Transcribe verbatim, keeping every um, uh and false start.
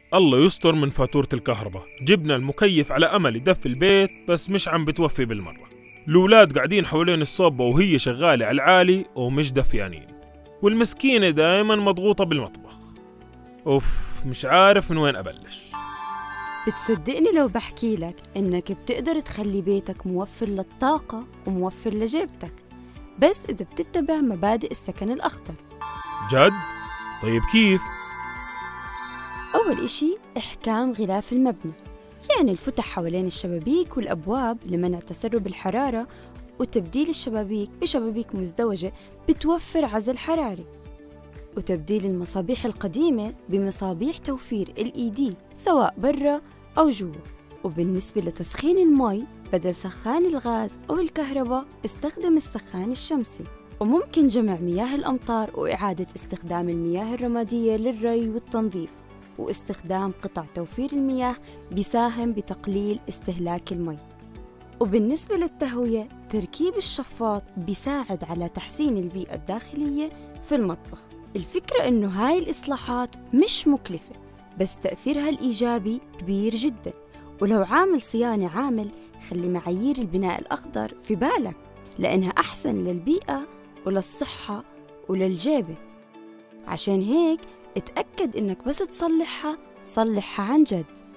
الله يستر من فاتورة الكهرباء، جبنا المكيف على أمل يدفي البيت بس مش عم بتوفي بالمرة. الأولاد قاعدين حوالين الصوبة وهي شغالة على العالي ومش دفيانين، والمسكينة دايما مضغوطة بالمطبخ. أوف، مش عارف من وين أبلش. بتصدقني لو بحكي لك إنك بتقدر تخلي بيتك موفر للطاقة وموفر لجيبتك، بس إذا بتتبع مبادئ السكن الأخضر. جد؟ طيب كيف؟ أول إشي إحكام غلاف المبنى، يعني الفتح حوالين الشبابيك والأبواب لمنع تسرب الحرارة، وتبديل الشبابيك بشبابيك مزدوجة بتوفر عزل حراري، وتبديل المصابيح القديمة بمصابيح توفير إل إي دي سواء برا أو جوا. وبالنسبة لتسخين المي، بدل سخان الغاز أو الكهرباء استخدم السخان الشمسي. وممكن جمع مياه الأمطار وإعادة استخدام المياه الرمادية للري والتنظيف، واستخدام قطع توفير المياه بيساهم بتقليل استهلاك المي. وبالنسبة للتهوية، تركيب الشفاط بيساعد على تحسين البيئة الداخلية في المطبخ. الفكرة إنه هاي الإصلاحات مش مكلفة، بس تأثيرها الإيجابي كبير جداً. ولو عامل صيانة عامل، خلي معايير البناء الأخضر في بالك، لأنها أحسن للبيئة وللصحة وللجيبة. عشان هيك اتأكد إنك بس تصلحها صلحها عن جد.